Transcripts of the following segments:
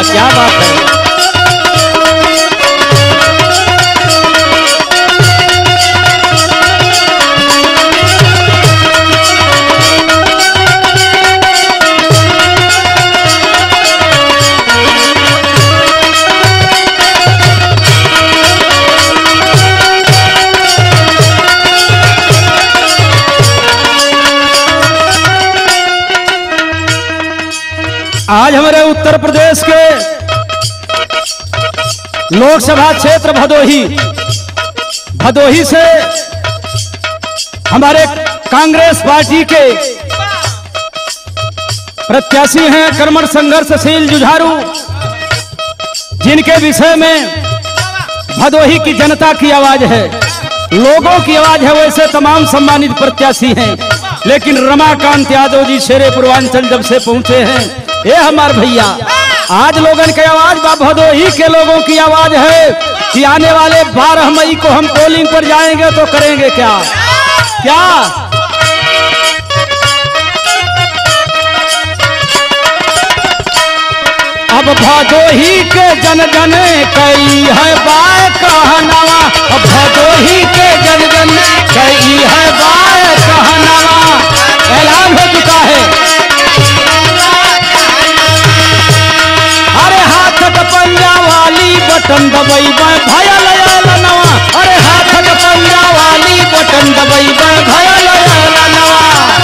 क्या बात है। आज हमारे उत्तर प्रदेश के लोकसभा क्षेत्र भदोही से हमारे कांग्रेस पार्टी के प्रत्याशी हैं कर्मठ संघर्षशील जुझारू, जिनके विषय में भदोही की जनता की आवाज है, लोगों की आवाज है। वैसे तमाम सम्मानित प्रत्याशी हैं, लेकिन रमाकांत यादव जी शेरे पूर्वांचल जब से पहुंचे हैं, ये हमार भैया आज लोगन की आवाज भदोही के लोगों की आवाज है कि आने वाले 12 मई को हम पोलिंग पर जाएंगे तो करेंगे क्या क्या। अब भदोही के जन जन कई है बाय कहनावा, अब भदोही के जन जन कई है बाय कहनावा। ऐलान हो चुका है, पंजा वाली बटन दबाई भया लया नवा, अरे हाथ के पंजा वाली बटन दबाई भया लया नवा।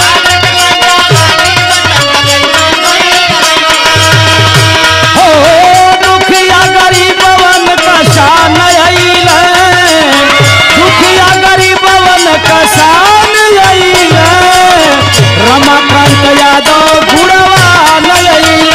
हो दुखिया गरीबवन का शान आइल, दुखिया गरीबवन का शान आइल, रमाकांत यादव गुड़वा नइल।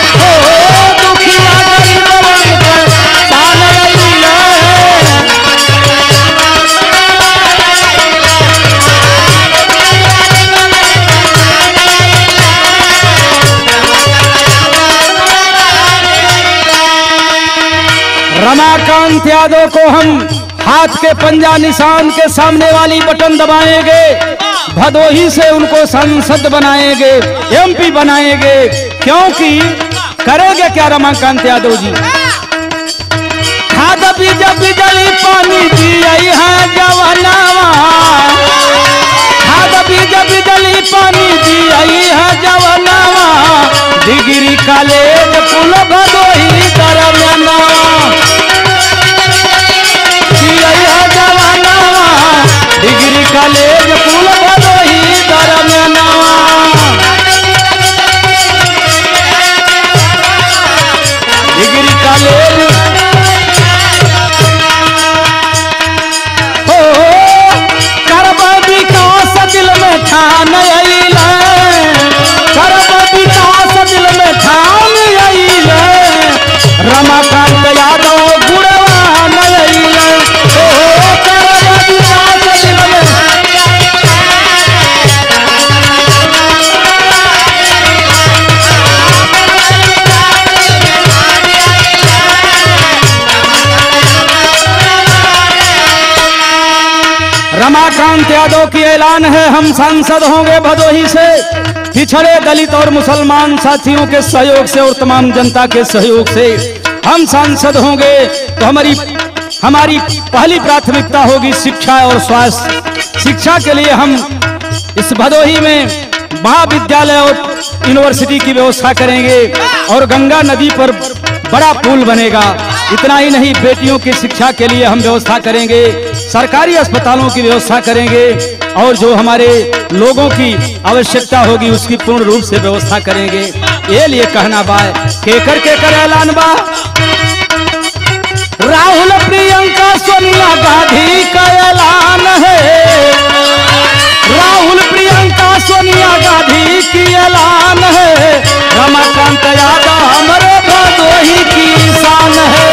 रमाकांत यादव को हम हाथ के पंजा निशान के सामने वाली बटन दबाएंगे, भदोही से उनको सांसद बनाएंगे, एमपी बनाएंगे। क्योंकि करेंगे क्या रमाकांत यादव जी? खाद बीज बिजली पानी दिया है जवानावा, खाद बीज बिजली पानी दिया है जवानावा, डिग्री कॉलेज पुल भदोही दरमियानावा, डिग्री कॉलेज पुल भदोही दरमियानावा। डिग्री कॉलेज हो करब विकास दिल में ठान आइल, करब विकास दिल में ठान आइल, रमाकांत यादव गुड़वा नइल। रमाकांत यादव की ऐलान है, हम सांसद होंगे भदोही से। पिछड़े दलित और मुसलमान साथियों के सहयोग से और तमाम जनता के सहयोग से हम सांसद होंगे। तो हमारी पहली प्राथमिकता होगी शिक्षा और स्वास्थ्य। शिक्षा के लिए हम इस भदोही में महाविद्यालय और यूनिवर्सिटी की व्यवस्था करेंगे और गंगा नदी पर बड़ा पुल बनेगा। इतना ही नहीं, बेटियों की शिक्षा के लिए हम व्यवस्था करेंगे, सरकारी अस्पतालों की व्यवस्था करेंगे और जो हमारे लोगों की आवश्यकता होगी उसकी पूर्ण रूप से व्यवस्था करेंगे। ये लिए कहना बा केकर ऐलान बा, राहुल प्रियंका सोनिया गांधी का ऐलान है, राहुल प्रियंका सोनिया गांधी की ऐलान है, रमाकांत यादव हमारे भदोही की शान है।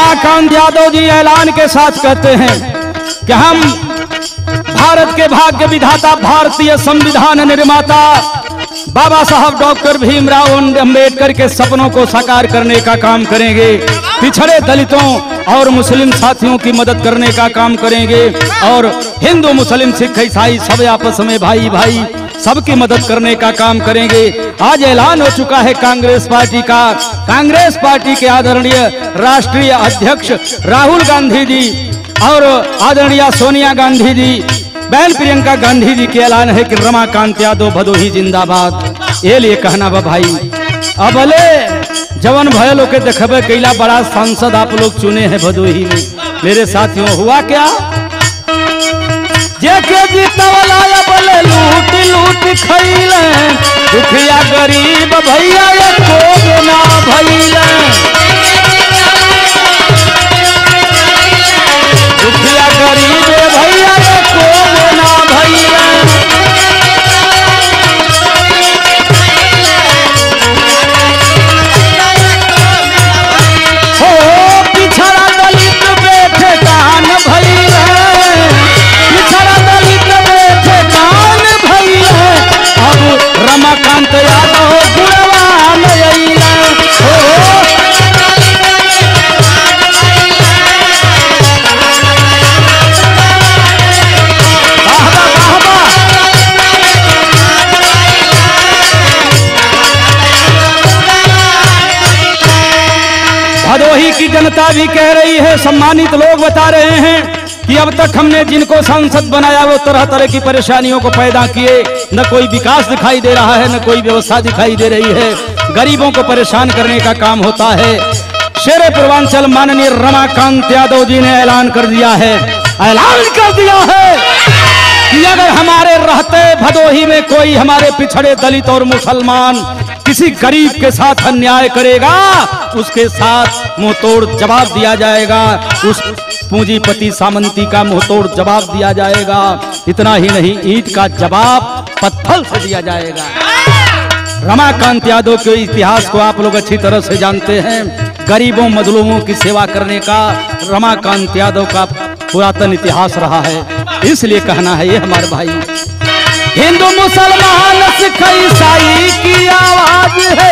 रमाकांत यादव जी ऐलान के साथ कहते हैं कि हम भारत के भाग्य विधाता, भारतीय संविधान निर्माता बाबा साहब डॉक्टर भीमराव अंबेडकर के सपनों को साकार करने का काम करेंगे। पिछड़े दलितों और मुस्लिम साथियों की मदद करने का काम करेंगे और हिंदू मुस्लिम सिख ईसाई सब आपस में भाई भाई सबकी मदद करने का काम करेंगे। आज ऐलान हो चुका है कांग्रेस पार्टी का। कांग्रेस पार्टी के आदरणीय राष्ट्रीय अध्यक्ष राहुल गांधी जी और आदरणीय सोनिया गांधी जी, बहन प्रियंका गांधी जी के ऐलान है कि रमाकांत यादव भदोही जिंदाबाद। ये लिए कहना बा भाई, अबले जवन भयल के देखबे कैला बड़ा सांसद आप लोग चुने हैं भदोही में। मेरे साथियों हुआ क्या, जेके जीतवला अबले लूट लूट खइले, दुखिया गरीब भैया एको ना भइले, दुखिया गरीब भैया एको ना भइले। हो पिछड़ा दलित बैठे कान भइले, पिछड़ा दलित बैठे कान भइले, अब रमाकांत यादव गुणवान अइले। भदोही की जनता भी कह रही है, सम्मानित लोग बता रहे हैं कि अब तक हमने जिनको सांसद बनाया वो तरह तरह की परेशानियों को पैदा किए, न कोई विकास दिखाई दे रहा है, न कोई व्यवस्था दिखाई दे रही है, गरीबों को परेशान करने का काम होता है। शेरे पूर्वांचल माननीय रमाकांत यादव जी ने ऐलान कर दिया है, ऐलान कर दिया है कि अगर हमारे रहते भदोही में कोई हमारे पिछड़े दलित और मुसलमान किसी गरीब के साथ अन्याय करेगा, उसके साथ मुंहतोड़ जवाब दिया जाएगा, उस पूंजीपति सामंती का मुंहतोड़ जवाब दिया जाएगा। इतना ही नहीं, ईंट का जवाब पत्थर से दिया जाएगा। रमाकांत यादव के इतिहास को आप लोग अच्छी तरह से जानते हैं। गरीबों मजलूमों की सेवा करने का रमाकांत यादव का पुरातन इतिहास रहा है। इसलिए कहना है ये हमारे भाई, हिंदू मुसलमान सिख ईसाई की आवाज है,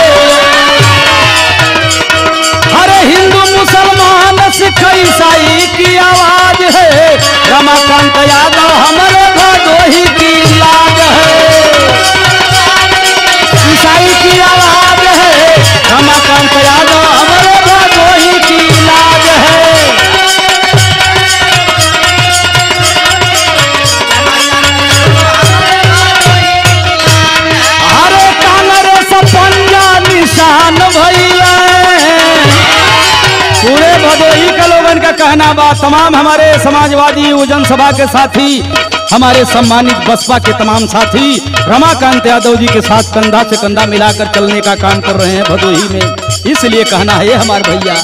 अरे हिंदू मुसलमान सिख ईसाई की आवाज है, रमाकांत यादव हमारे भदोही की लाज है, ईसाई की आवाज है, रमाकांत यादव हमारे भदोही की लाज है। अरे कांग्रेस पंजा निशान भइले, पूरे भदोही के लोगन का कहना बा, तमाम हमारे समाजवादी युवजन सभा के साथी, हमारे सम्मानित बसपा के तमाम साथी रमाकांत यादव जी के साथ कंधा से कंधा मिलाकर चलने का काम कर रहे हैं भदोही में। इसलिए कहना है ये हमारे भैया,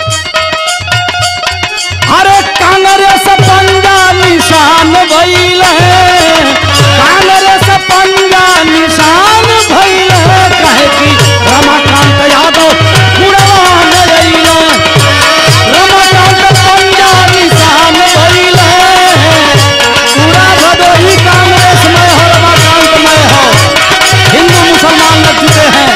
अरे कांग्रेस पंजा निशान भइले, कांग्रेस पंजा निशान भइले, कहे कि रमाकांत यादव गुणवान अइले, रमाकांत पंजा निशान भइले, पूरा भदोही कांग्रेस में हो, रमाकांत में हो, हिंदू मुसलमान लग चुके हैं।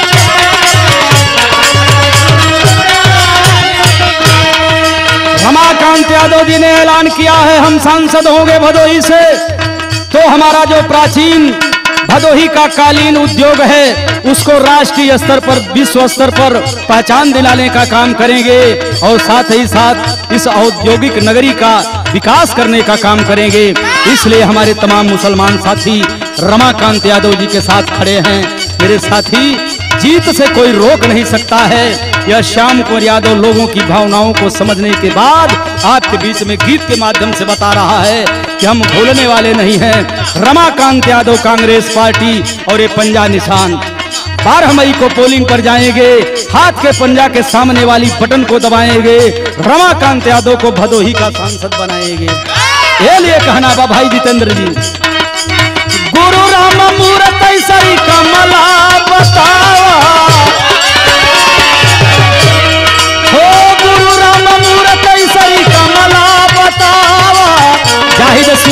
रमाकांत यादव जी ने ऐलान किया है हम सांसद होंगे भदोही से, तो हमारा जो प्राचीन भदोही का कालीन उद्योग है उसको राष्ट्रीय स्तर पर, विश्व स्तर पर पहचान दिलाने का काम करेंगे और साथ ही साथ इस औद्योगिक नगरी का विकास करने का काम करेंगे। इसलिए हमारे तमाम मुसलमान साथी रमाकांत यादव जी के साथ खड़े हैं। मेरे साथी, जीत से कोई रोक नहीं सकता है। यह श्याम कुंवर यादव लोगों की भावनाओं को समझने के बाद आपके बीच में गीत के माध्यम से बता रहा है कि हम भूलने वाले नहीं हैं। रमाकांत यादव कांग्रेस पार्टी और ये पंजा निशान 12 मई को पोलिंग पर जाएंगे, हाथ के पंजा के सामने वाली बटन को दबाएंगे, रमाकांत यादव को भदोही का सांसद बनाएंगे। ये लिए कहना बा भाई जितेंद्र जी, गुरु राम मूरत सही कमला बतावा, हो गुरु राम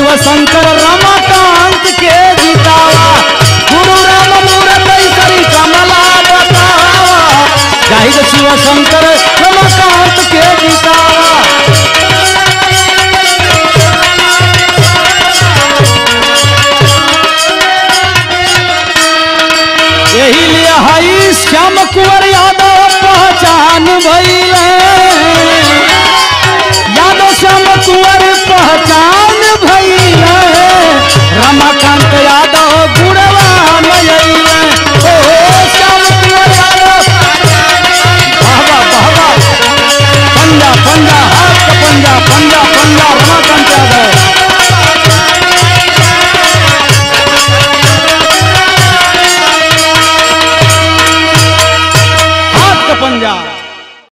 शंकर रमाकांत के जीतावा, गुरु राम मूर्ति सरी कमला बतावा, जाहिर शिव शंकर रमाकांत के जीतावा। यही लिए हई श्याम कुंवर यादव पहचान भई,